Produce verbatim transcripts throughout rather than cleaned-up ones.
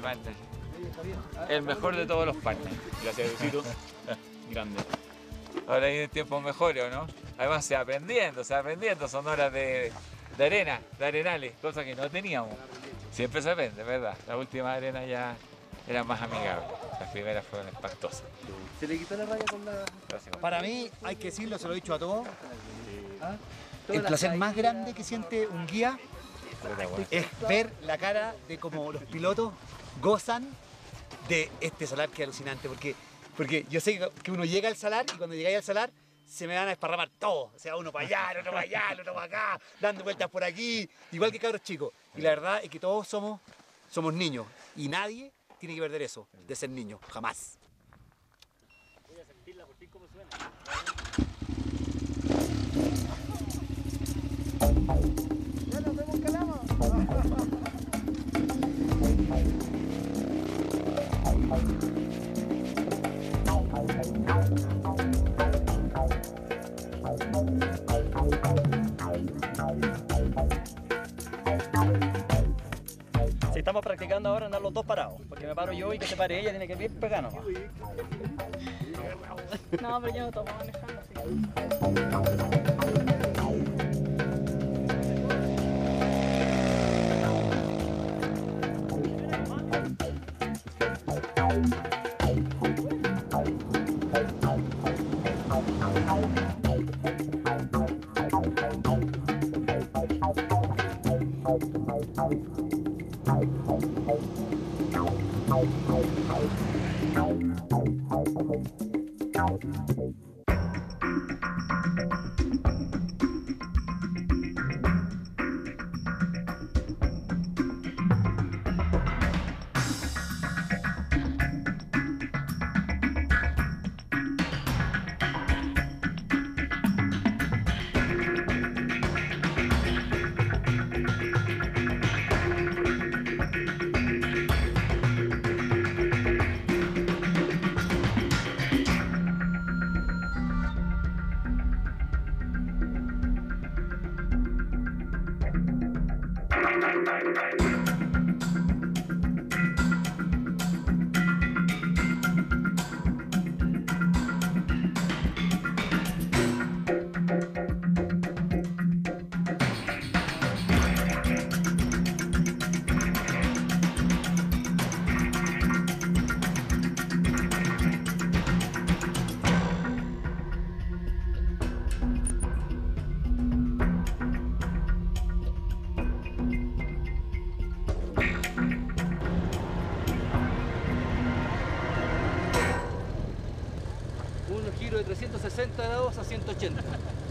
partner. El mejor de todos los partners. Gracias, Lucito. Grande. Ahora hay tiempos mejores, ¿o no? Además se va aprendiendo, se va aprendiendo. Son horas de, de arena, de arenales, cosas que no teníamos. Siempre se aprende, ¿verdad? Las últimas arenas ya eran más amigables. Las primeras fueron espantosas. ¿Se le quitó la raya con la...? Gracias. Para mí, hay que decirlo, se lo he dicho a todos, el placer más grande que siente un guía es ver la cara de cómo los pilotos gozan de este salar que es alucinante, porque, porque yo sé que uno llega al salar y cuando llegáis al salar se me van a desparramar todos, o sea, uno para allá, otro para allá, otro para acá, dando vueltas por aquí, igual que cabros chicos. Y la verdad es que todos somos, somos niños y nadie tiene que perder eso, de ser niño, jamás. Voy a sentirla por fin como suena. Ya nos vemos, calama. Si estamos practicando ahora andar los dos parados, porque me paro yo y que se pare ella, tiene que ir pegando nomás. No, pero yo no tomo manejando, así que... De trescientos sesenta grados a ciento ochenta.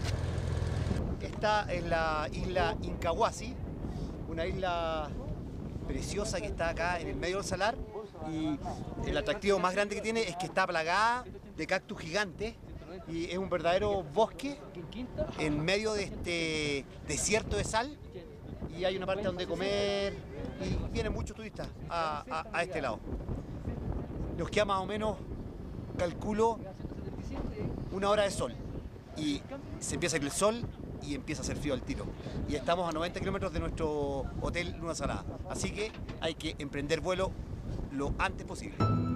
Esta es la isla Incahuasi, una isla preciosa que está acá en el medio del salar, y el atractivo más grande que tiene es que está plagada de cactus gigantes y es un verdadero bosque en medio de este desierto de sal, y hay una parte donde comer y vienen muchos turistas a, a, a este lado. Nos queda más o menos, calculo, una hora de sol y se empieza a ir el sol y empieza a hacer frío al tiro, y estamos a noventa kilómetros de nuestro hotel Luna Salada, así que hay que emprender vuelo lo antes posible.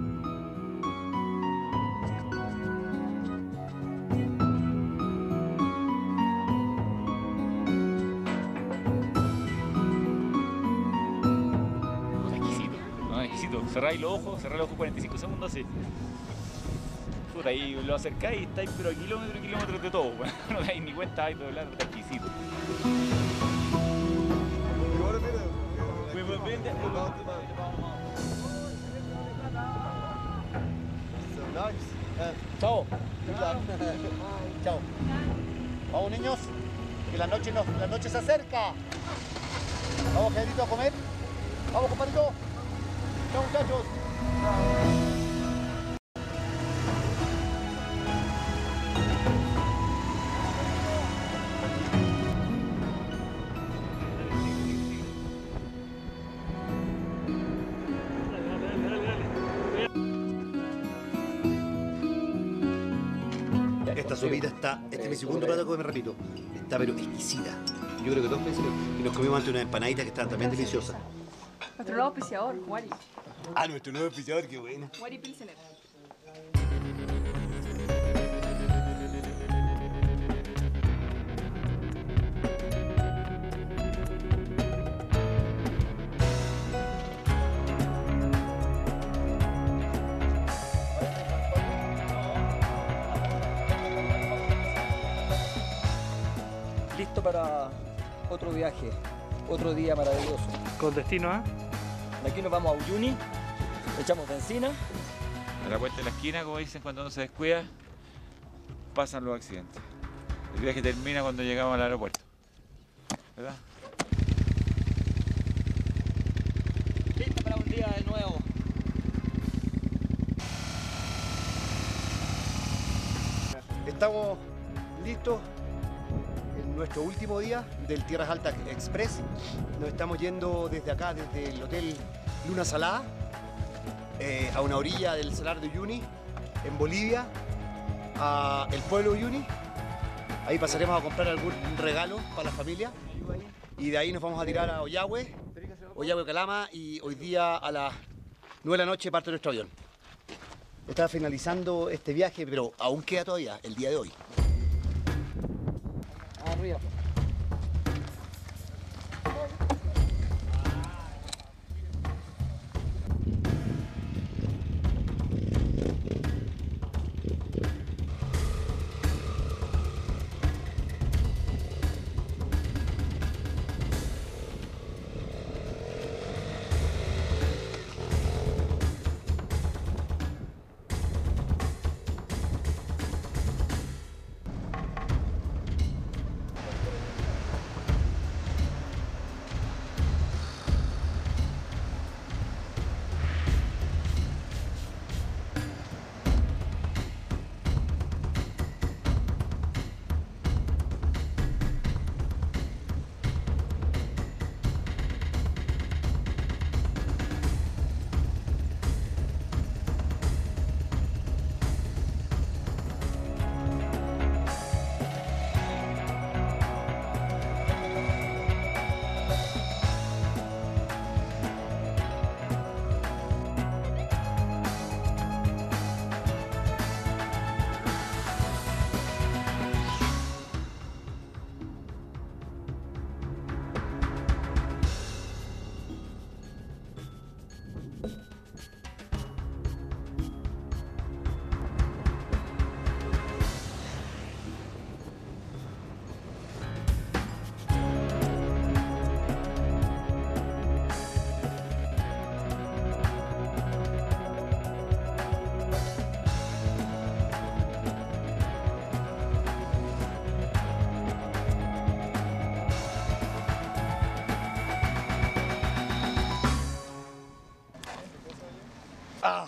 Exquisito, no, exquisito. Cerráis los ojos, cerráis los ojos cuarenta y cinco segundos así. Puta, ahí lo acercáis y estáis pero a kilómetros y kilómetros de todo, bueno. No dais ni cuenta, hay doblar, está exquisito. Chao. Chao. Vamos, niños, que la noche, nos, la noche se acerca. Vamos, Pedrito, a comer. Vamos, compadrito. Chao, muchachos. Esta sopita está, este es mi segundo plato que me repito, está pero exquisita. Yo creo que dos veces y nos comimos antes unas empanaditas que estaban también deliciosas. Nuestro nuevo auspiciador, Wally. Ah, nuestro nuevo auspiciador, qué bueno. Wari Pilsener. Listo para otro viaje, otro día maravilloso. Con destino a... De aquí nos vamos a Uyuni, echamos benzina. A la vuelta de la esquina, como dicen, cuando uno se descuida, pasan los accidentes. El viaje termina cuando llegamos al aeropuerto, ¿verdad? Listo para un día de nuevo. Estamos listos en nuestro último día del Tierras Altas Express. Nos estamos yendo desde acá, desde el Hotel Luna Salada, eh, a una orilla del Salar de Uyuni, en Bolivia, a el pueblo de Uyuni. Ahí pasaremos a comprar algún regalo para la familia. Y de ahí nos vamos a tirar a Ollagüe, Ollagüe Calama, y hoy día a las nueve de la noche parte nuestro avión. Está finalizando este viaje, pero aún queda todavía el día de hoy. Arriba. Ah,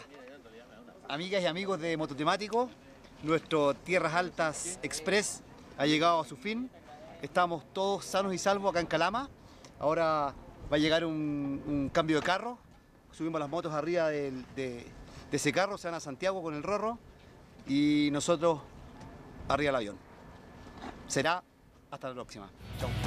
amigas y amigos de Mototemático, nuestro Tierras Altas Express ha llegado a su fin. Estamos todos sanos y salvos acá en Calama. Ahora va a llegar un, un cambio de carro. Subimos las motos arriba del- de, de ese carro, se van a Santiago con el Rorro y nosotros arriba del avión. Será hasta la próxima. Chau.